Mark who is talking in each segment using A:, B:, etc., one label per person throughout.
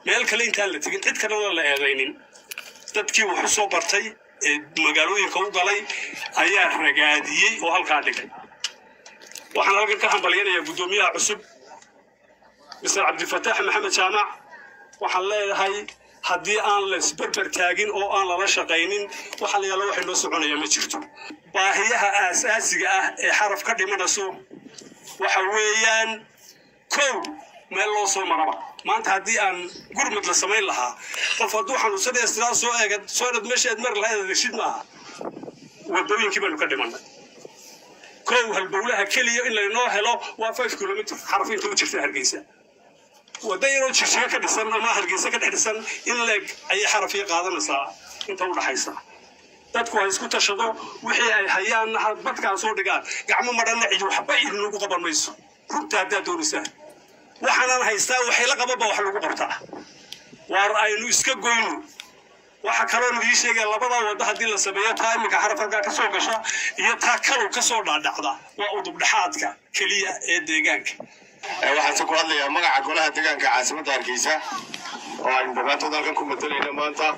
A: meel kale intaan la tegin cid kalena la eedaynin dadkii wuxuu soo bartay magaalooyinka u galay ayaa ragaadiyey oo halkaa dhigay waxaan halkan ka hambaliyanayaa guddoomiyaha cusub Mr. Cabdifataax Maxamed Jaamac waxaan leeyahay haddii aan la isbarbar taagin oo aan lala shaqaynin waxa la yaallo waxay noo soconaya ma jirto baahiyaha aasaasiga ah ee xaraf ka dhimanayso waxa weeyaan kow meel loo soo maraba maanta haddii aan gurmad la samayn lahaa qof hadduu xanuunsanaya isla soo eegad soo dhad meeshaad mar lahayd rashid maaha wadooyinkii baanu ka dhimanay kow halbowlaha keliya in laynoo helo waa 5 kilomitir xaraf inta u jirta Hargeysa wadayro jishiga ka dhisan ama Hargeysa ka dhisan in leeg ay xarafiye qaadanaysaa inta u dhaxaysa dadku ay isku tashado wixii ay hayaan badka soo dhigaan gacmo madana cid waxba idinku qaban mayso runta hadda doonaysaa waxaan haystaa waxay la qababa wax lagu qabtaa war aynu iska goyno waxa kale oo ii sheegay labada wada hadii la sameeyo taayimka xarafka ka soo gasha iyo taa kale ka soo dhaadhacda waa u dubdhaxaadka kaliya ee deegaanka
B: waxaan ku hadlayaa magaca golaha deegaanka caasimadda Hargeysa oo aan dhawaato dalkan ku matalayna maanta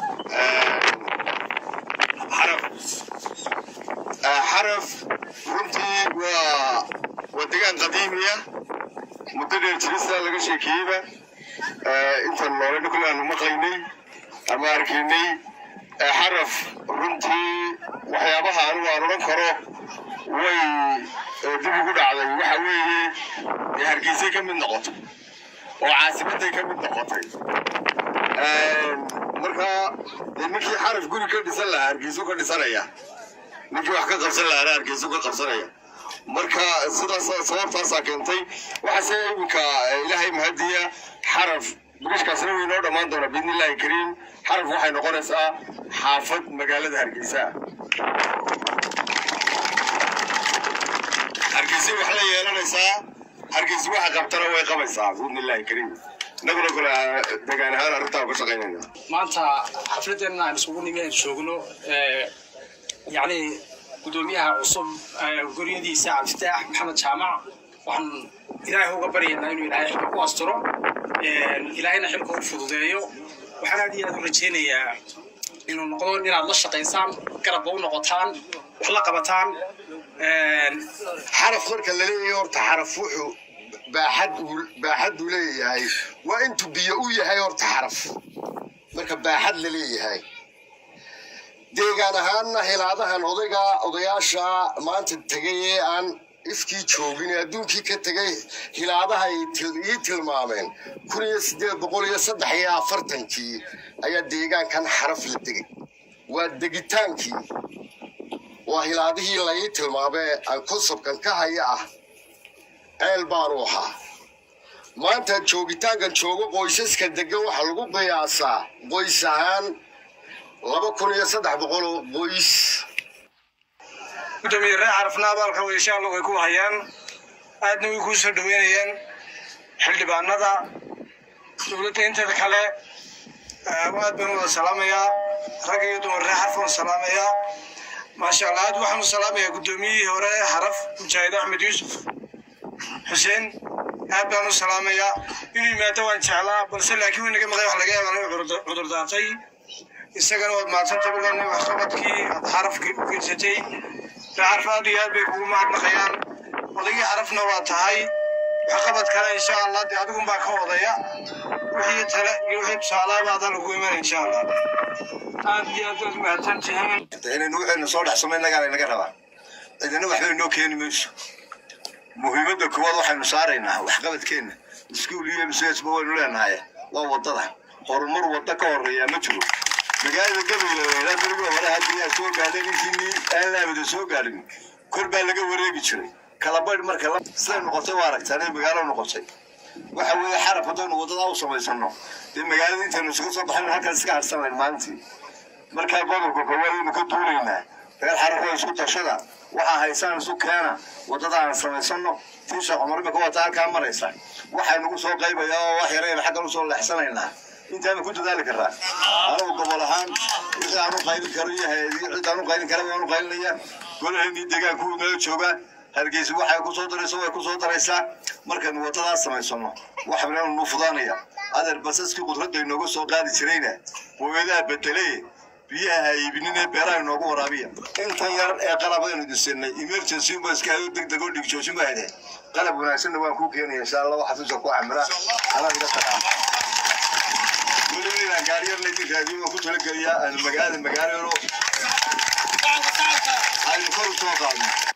B: حرف runtii waa deegaan qadiimiya muddo dheer jirista laga sheekeeyay inta nolol ku aan maqlaynay ama arkaynay حرف runtii waxyaabaha aan oran karo way dib ugu dhacday waxa weeye Hargeysa ka mid noqotay oo caasimadda ka mid noqotay marka ninkii حرف guri ka dhisan lahaa Hargeysa ka dhisanaya ninkii wax ka qabsan lahaa Hargeysa ka qabsanaya marka sidaas sababtaas keentay waxa imika ilaahay mahadiya حرف bishkaasna way noo dhamaan doona bidnillaahi kariim حرف waxay noqonaysaa xaafad magaalada Hargeysa Hargeysa wax la yeelanaysaa Hargeysa waxa qabtana way qabaysaa bidnillaahi kariim naguna kula deegaan ahaan arrinta ka shaqeynayna
C: maanta xafladana aan isugu nimid joogno يعني قدوميها عصب قريدي ساعة افتتاح محمد جامع وحن إلهي هو قبري إنه إلهي حلقه أسطره إلهينا حلقه فضوضيه وحنا هذه الرجينية إنه نقول إن الله الشقي إنسان كربون نقطان وحلقبتان
B: حرف مركز اللي يورت حرف وحو باحد وليه هاي وأنتو بيئوية هاي يورت حرف مركز باحد لليه هاي deegaan ahaanna hilaadahan odayaasha maanta tagay aan iskii joogin adduunkii ka tagay hilaadaha ay tilmaameen 1843 ayaa deegaankan xaraf la degay waa degitaankii waa hilaadihii la tilmaamay aan konsabkan ka haya ah ceel baaruuxa maanta joogitaankan joogo qoysaska degan waxa lagu qiyaasaa qoys ahaan 2,300 qoys
C: قدومي رأي عرفنا بالك وإن شاء الله يكون هيان أدنى يكون سدوينيان حل بعندا دولتين تذكره واد بنو السلام يا رجع يدوم رأي حرف السلام يا ما شاء الله أدو حمد السلام يا قدومي هراء حرف مجاهد أحمد يوسف حسين أبنو السلام يا إني ما توان شعلا بس لكن إنك ما ضيع لقيه ولا عذر داعي إستقبل ما تنتبه لأنه أخبرتك حرف كيستي تعرف هذه بيكون معنا خيال وضيع عرفنا واتهاي أخبرت كلا إن شاء الله تعدكم باكو وضيع وهي تلا يوحب صلاة بعد القويمة إن شاء الله هذه ما تنتهي
B: إن نوع نصالح سمينا قال نقرأ إذا نوع حلو نوكين مش مهمة كواضح المسارين وحقبت كين مسكول يوم سيس بقول لنا هاي ووضح هرمر وضك وريا مترو magaalada gabayga la dirigo hore hadii soo gaadhay intii aan la wada soo gaarin korba laga wareegi jiray kala bayd marka la soo noqotay waaragtay magaalo noqotay waxa weeye xaraf hadan wadada u sameysano de magaalada inta soo baxay halka iska harsanay maantii marka gobolka koowaad ka duulayna reer xaraf isku tashada waxa haysan isu keena wadada aan sameysano tiisha umarba ka wata halka maraysa waxa nagu soo qaybayaa wax yareen xagga u soo leexsanayna انت انا كنت ذلك الراي انا قبلهان اذا انا قايل كريه اذا انا قايل كلام انا قايل ليا قول اني دغان كو نoo jooga Hargeysa waxa ku soo daraysaa markan wadada sameysano waxaan u fudaanaya هذا البساسكي قدرت إنه قصة قاعد يشرينا وإذا بتلي فيها يبنينا بيرا إنه قوة رابية إنت يا قلب إنه السنة إمرجنسي بس كانوا تقول لك شو ما هذا قلب وناسنا وانكوك يعني إن شاء الله وحفظك وعمره أنا بدي أتكلم ولنا قارير نبي هذه وكنت لك يا المجال هذه فرصة قادمة